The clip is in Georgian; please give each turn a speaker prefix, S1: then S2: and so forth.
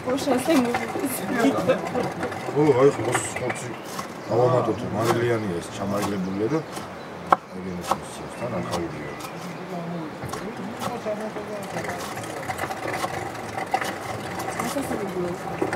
S1: prochain 5 minutes.
S2: Oh, აი ხოცი. ავამატოთ, მარილიანი ეს ჩამაგლებულია და აგენოს ისიც თან ახალია.
S1: Ça c'est rigolo.